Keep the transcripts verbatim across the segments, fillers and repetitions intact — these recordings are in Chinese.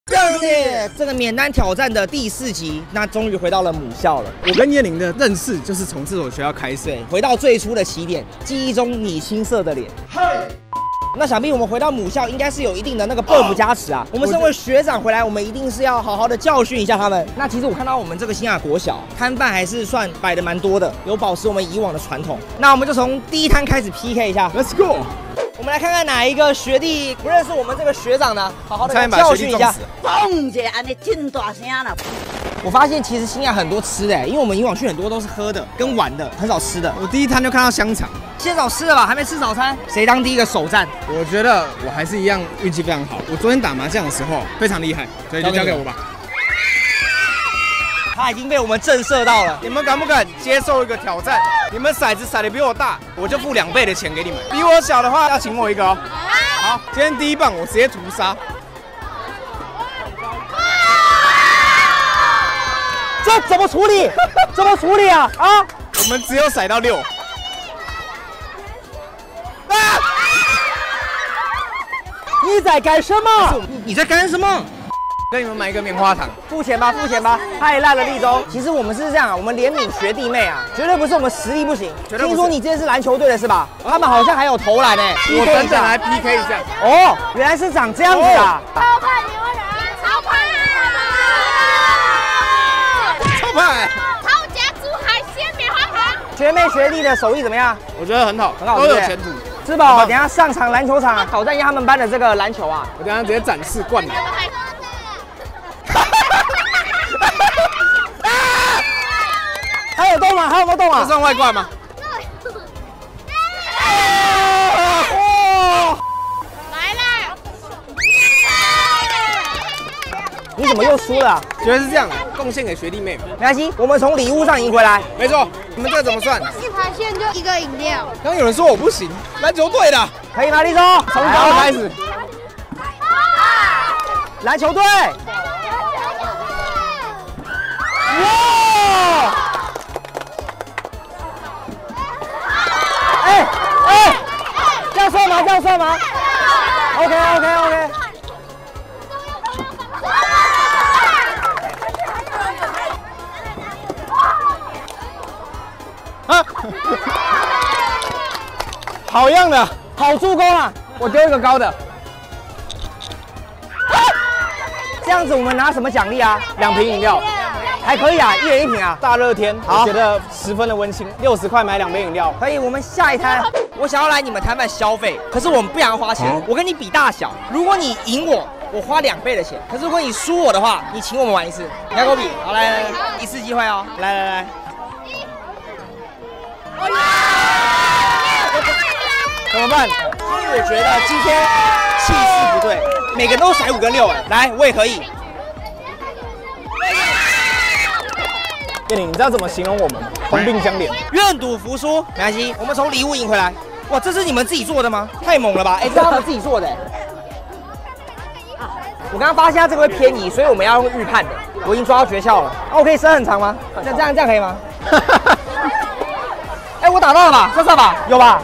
耶！这个免单挑战的第四集，那终于回到了母校了。 我跟燕玲的认识就是从这所学校开始， 对，回到最初的起点，记忆中你青涩的脸。嗨。 那想必我们回到母校，应该是有一定的那个 buff 加持啊。我们身为学长回来，我们一定是要好好的教训一下他们。那其实我看到我们这个新雅国小摊贩还是算摆的蛮多的，有保持我们以往的传统。那我们就从第一摊开始 P K 一下 ，Let's go。 我们来看看哪一个学弟不认识我们这个学长呢？好好的教训一下。 嘣一下，安尼真大声啦！ 我发现其实新雅很多吃的，因为我们以往去很多都是喝的跟玩的，很少吃的。 我第一摊就看到香肠， 先找吃的吧，还没吃早餐。谁当第一个首战？ 我觉得我还是一样运气非常好。我昨天打麻将的时候非常厉害，所以就交给我吧。 他已经被我们震慑到了， 你们敢不敢接受一个挑战？你们骰子骰的比我大，我就付两倍的钱给你们；比我小的话，要请我一个哦。好，今天第一棒我直接屠杀。 这怎么处理？怎么处理啊？啊！ 我们只有骰到六。啊！ 你在干什么？你在干什么？ 给你们买一个棉花糖。 付钱吧，付钱吧！太烂了，立中。其实我们是这样啊，我们怜悯学弟妹啊，绝对不是我们实力不行。听说你之前是篮球队的是吧？他们好像还有投篮哎。 我等等来 P K 一下。 哦，原来是长这样子啊！ 超派牛人，超派！ 派超夹猪海鲜棉花糖， 学妹学弟的手艺怎么样？ 我觉得很好， 很好， 都有前途。 吃饱，等下上场篮球场挑战一下他们班的这个篮球啊！ 我等下直接展示灌篮。 还有洞吗？还有没有洞啊？ 这算外挂吗？ 来了！ 你怎么又输了、啊？ 觉得是这样的，贡献给学弟妹嘛。 没关系，我们从礼物上赢回来。 没错，你们这个怎么算？ 一盘线就一个饮料。 刚有人说我不行，篮球队的可以吗？立中，从高开始。篮球队。哇！哎哎，这样算吗？这样算吗 ？OK OK OK。 啊！好样的， 好助攻啊！ 我丢一个高的。啊、 这样子我们拿什么奖励啊？ 两瓶饮料， 还可以啊，一人一瓶啊。 大热天，我觉得十分的温馨。六十块买两杯饮料， 可以。我们下一摊，我想要来你们摊贩消费，可是我们不想要花钱。哦、我跟你比大小，如果你赢我，我花两倍的钱；可是如果你输我的话，你请我们玩一次。你要跟我比？好，来来来，一次机会哦，来来来。 怎么办？所以我觉得今天气势不对，每个人都甩五跟六哎，来我也可以。 燕玲，你知道怎么形容我们吗？同病相怜。 愿赌服输，没关系，我们从礼物赢回来。哇，这是你们自己做的吗？太猛了吧！哎，这是他们自己做的。我刚刚发现这个会偏移，所以我们要用预判的。我已经抓到诀窍了。啊，我可以伸很长吗？那这样这样可以吗？哎，我打到了吧？这算吧？有吧？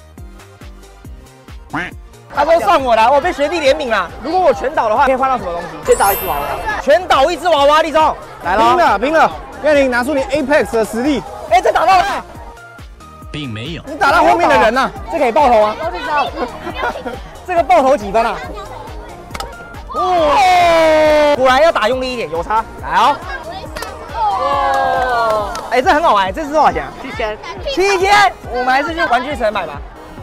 他都算我了，我被学弟怜悯了。如果我全倒的话，可以换到什么东西？先倒一只娃娃，全倒一只娃娃，立中来了， 拼了拼了！燕玲拿出你 Apex 的实力。 哎，这打到了， 并没有。 你打到后面的人呢、啊？ 这可以爆头吗？这个爆头几分啊？哦，果然要打用力一点，有差。来哦。哦，哎，这很好玩，这是多少钱啊？七千。七千，我们还是去玩具城买吧。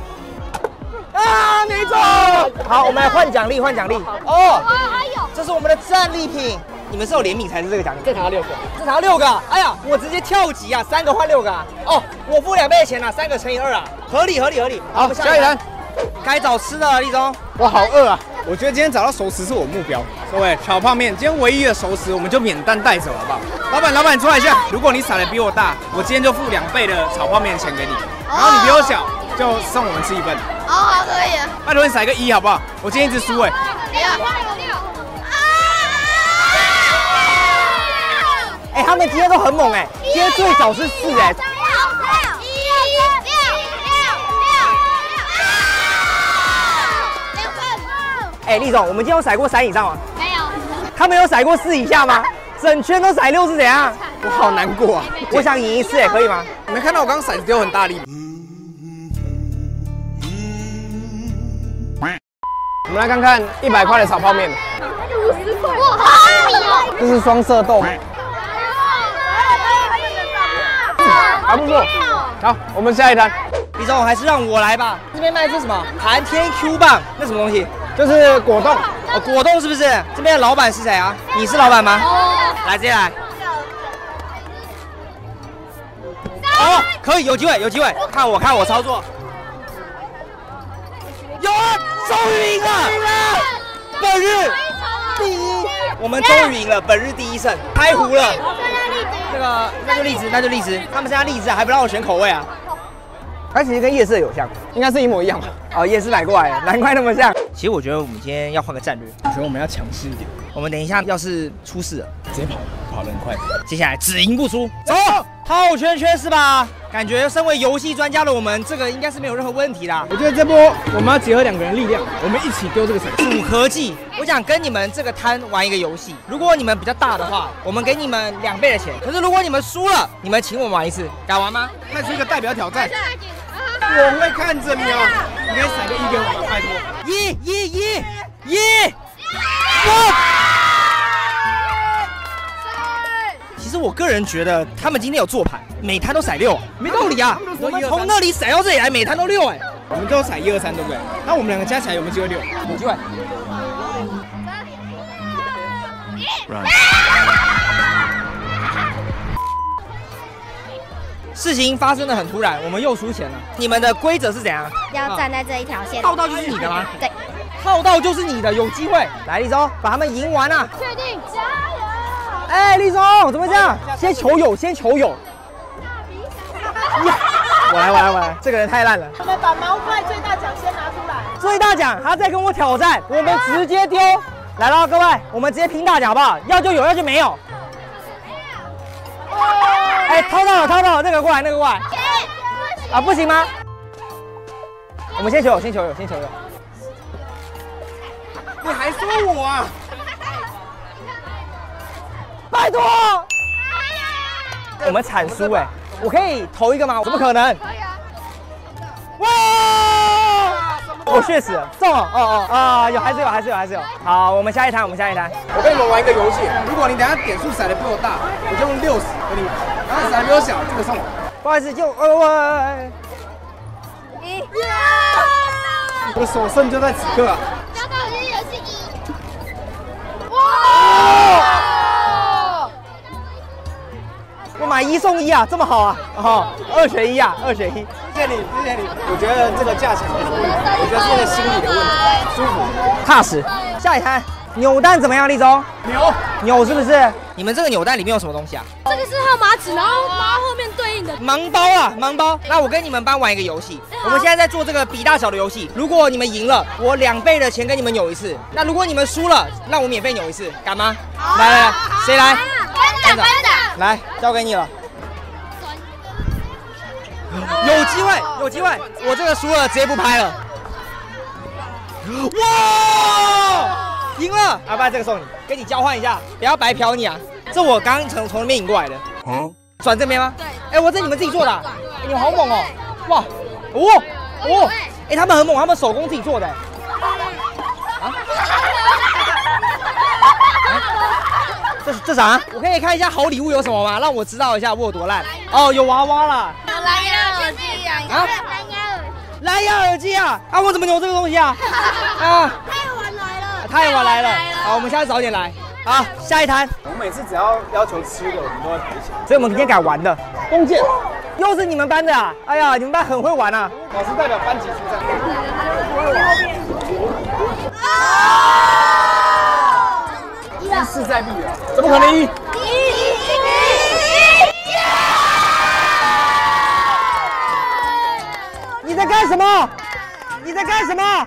啊，没中！好，我们来换奖励，换奖励。哦，这是我们的战利品。你们是有联名才是这个奖励。这场要六个，这场要六个。哎呀，我直接跳级啊，三个换六个啊。哦，我付两倍的钱啊，三个乘以二啊，合理合理合理。 好，我们下一单。 该找吃的了，立中。 我好饿啊！我觉得今天找到熟食是我目标。各位，炒泡面，今天唯一的熟食我们就免单带走，好不好？老板，老板，你出来一下。如果你撒的比我大，我今天就付两倍的炒泡面钱给你。然后你比我小，就送我们吃一份。 哦，好，可以。 拜托你撒一个一好不好？我今天一直输哎。 六，六。 哎，他们今天都很猛哎，今天最少是四哎。哎，厉总，我们今天有甩过三以上吗？ 没有。 他们有甩过四以下吗？整圈都甩六是怎样？ 我好难过啊！ 我想赢一次，哎，可以吗？ 你没看到我刚刚骰子丢很大力吗？我们来看看一百块的炒泡面。 五十块，哇，好便宜哦！ 这是双色豆，还不错。好，我们下一摊。 李总，还是让我来吧。这边卖的是什么？寒天 Q 棒，那什么东西？ 就是果冻。 哦，果冻是不是？这边的老板是谁啊？你是老板吗？ 哦， 来，直接来。哦，可以，有机会，有机会。看我，看我操作。有啊，终于赢了！本日第一，我们终于赢了，本日第一胜，开胡了。这个，那就荔枝，那就荔枝。他们现在荔枝还不让我选口味啊？它其实跟夜市有像， 应该是一模一样吧？ 哦，夜市买过来的，难怪那么像。其实我觉得我们今天要换个战略， 我觉得我们要强势一点。 我们等一下要是出事了， 直接跑，跑得很快。 接下来只赢不输，走，套圈圈是吧？感觉身为游戏专家的我们，这个应该是没有任何问题啦。 我觉得这波我们要结合两个人力量，我们一起丢这个骰子。 组合技，我想跟你们这个摊玩一个游戏。如果你们比较大的话，我们给你们两倍的钱。可是如果你们输了，你们请我们玩一次，敢玩吗？ 派出一个代表挑战。我会看着你哦，你可以甩个一给我，拜托。 一、一、一、一，我。其实我个人觉得他们今天有做盘，每摊都甩六，没道理啊！我们从那里甩到这里来，每摊都六哎。 我们都甩一二三，对不对？那我们两个加起来有没有机会六？ 有机会。事情发生的很突然，我们又输钱了。你们的规则是怎样？ 要站在这一条线。 套到就是你的吗？ 对， 套到就是你的，有机会。来，立中，把他们赢完啊！ 确定，加油！ 哎，立中，怎么这样？先求有，先求有。我来，我来，我来！这个人太烂了。 我们把毛怪最大奖先拿出来。 最大奖，他在跟我挑战，我们直接丢。来了，各位，我们直接拼大奖好不好？要就有，要就没有。哎，掏到了，掏到了，那个过来，那个过来。啊，不行吗？我们先求有，先求有，先求有。 你还说我啊？ 拜托！我们惨输哎，我可以投一个吗？怎么可能？哇！我血死了，中了！哦哦啊，有还是有还是有还是有。好，我们下一摊，我们下一摊。 我跟你们玩一个游戏，如果你等下点数骰的比我大，我就用六十给你；然后骰的比我小，这个送我。 不好意思，就呃我。 一。 我的首胜就在此刻啊！ 刚刚我也是一。哇！ 我买一送一啊，这么好啊！哦，二选一啊，二选一。 谢谢你，谢谢你。我觉得这个价钱没什么问题，我觉得是一个心理的问题，舒服、 踏实。下一摊扭蛋怎么样，立中？ 牛扭是不是？你们这个扭蛋里面有什么东西啊？ 这个是号码纸，然后然后后面对应的盲包啊，盲包。那我跟你们班玩一个游戏，我们现在在做这个比大小的游戏。如果你们赢了，我两倍的钱跟你们扭一次；那如果你们输了，让我免费扭一次，敢吗？来来来，谁来？ 班长，班长， 来，交给你了。有机会，有机会！我这个输了，直接不拍了。哇！赢了！阿爸，这个送你，跟你交换一下，不要白嫖你啊！这我刚刚从从那边赢过来的。转这边吗？对。哎，我这你们自己做的、啊？哎，你们好猛哦！哇！哦哦！哎，他们很猛，他们手工自己做的。啊？这这啥？我可以看一下好礼物有什么吗？让我知道一下我有多烂。哦，有娃娃啦。 蓝牙耳机啊！啊？ 蓝牙耳机啊！啊，我怎么扭这个东西啊？啊！ 太晚来了， 太晚来了。好，我们下次早点来。好，下一摊。 我们每次只要要求吃的，我们都会赔钱。 所以我们今天改玩的。 弓箭， 又是你们班的啊！哎呀，你们班很会玩啊！ 老师代表班级出战。啊！势在必得，怎么可能一？ 你在干什么？你在干什么？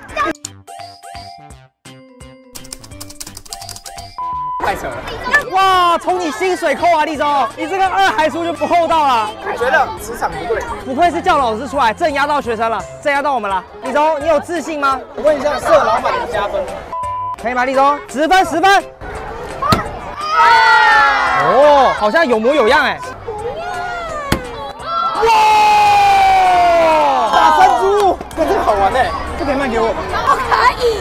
太扯了！ 哇，从你薪水扣啊，立中，你这个二还输就不厚道了。 我觉得磁场不对， 不愧是叫老师出来镇压到学生了，镇压到我们了。立中，你有自信吗？ 我问一下，社老板的加分可以吗？立中，十分，十分。 好像有模有样哎。哇！ 打山猪，这个好玩哎，这可以卖给我吗？ 不可以。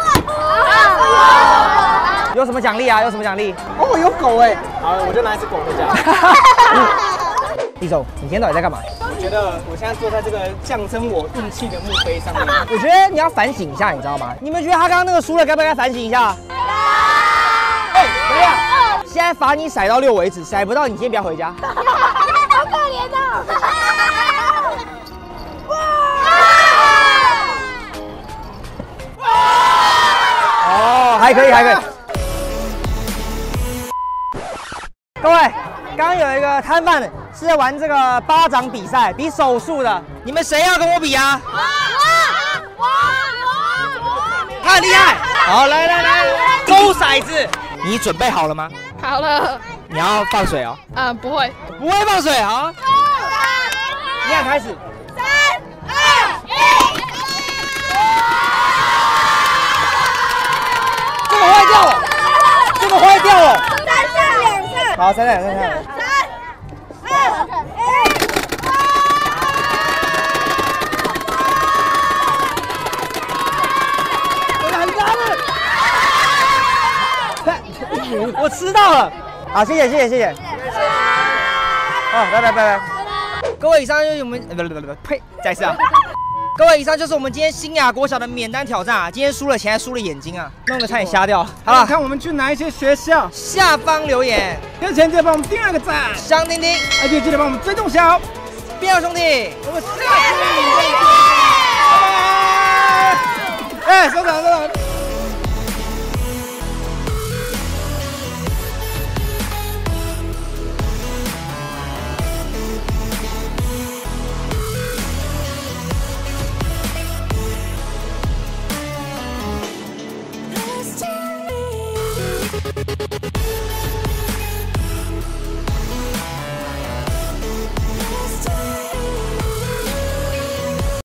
有什么奖励啊？有什么奖励？ 哦，有狗哎，好，我就拿一只狗回家。 一总，你今天到底在干嘛？ 我觉得我现在坐在这个象征我运气的墓碑上面。 我觉得你要反省一下，你知道吗？你们觉得他刚刚那个输了，该不该反省一下？哎，怎么样？现在罚你骰到六为止，骰不到你今天不要回家。 好可怜哦！ 哦，还可以，还可以。各位，刚刚有一个摊贩是在玩这个巴掌比赛，比手速的，你们谁要跟我比啊？ 我我我他很厉害。好，来来来，勾骰子，你准备好了吗？ 好了， 你要放水哦。 嗯，不会。 不会放水，好。你俩开始。 三二一， 这个坏掉了，这个坏掉了。 三下两下。 好，三下两下。 三二一， 很大了。我吃到了。好，谢谢谢谢谢谢。好，拜拜拜拜。各位，以上就是我们，不不不不，呸，再一次啊。各位，以上就是我们今天新雅国小的免单挑战啊！今天输了钱，还输了眼睛啊，弄得差点瞎掉。好了， 看我们去哪一些学校， 下方留言， 跟前记得帮我们订阅个赞， 香叮叮， 而且记得帮我们追踪小， 边友兄弟， 我们下次见，拜拜。哎，收场收场。